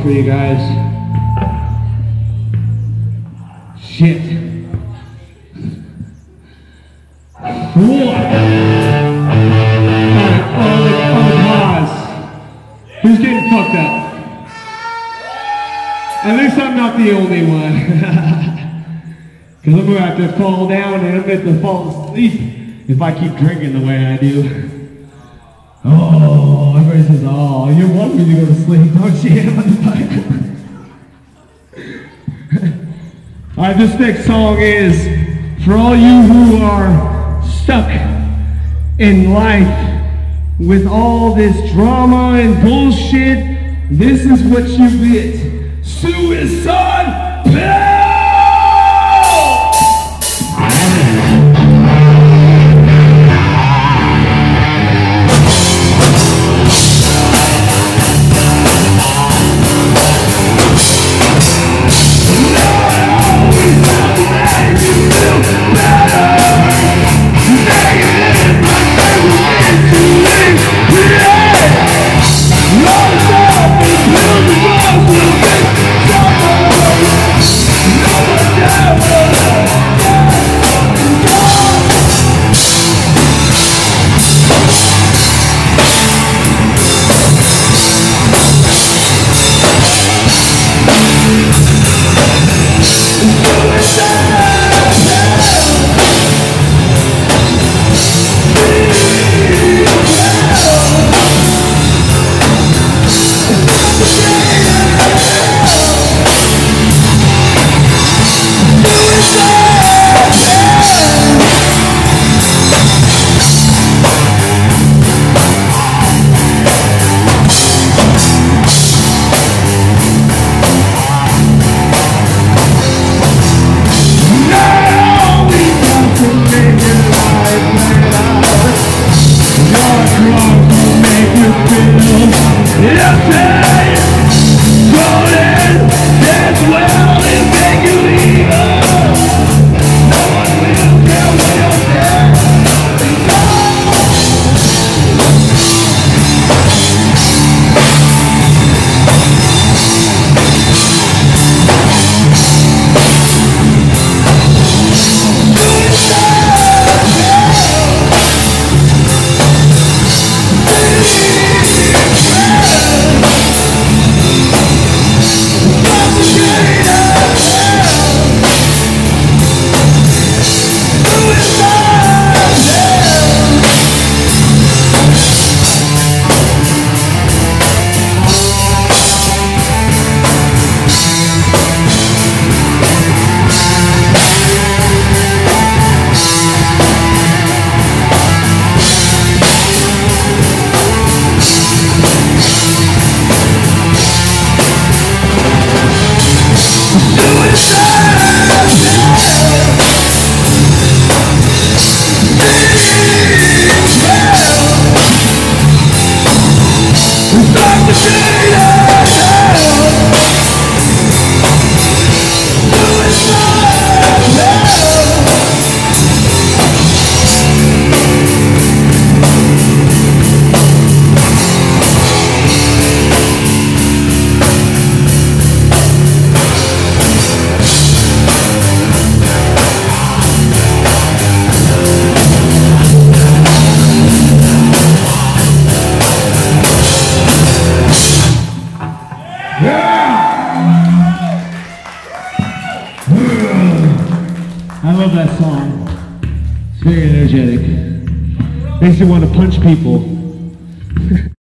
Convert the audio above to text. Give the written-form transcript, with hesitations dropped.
for you guys. Shit. What? On the pause. Who's getting fucked up? At least I'm not the only one. Because I'm gonna have to fall down and I'm going to fall asleep if I keep drinking the way I do. Oh, everybody says, oh, you want me to go to sleep, don't you, motherfucker? Alright, this next song is for all you who are stuck in life with all this drama and bullshit. This is what you get. Suicide Pill! I love that song. It's very energetic. Makes you want to punch people.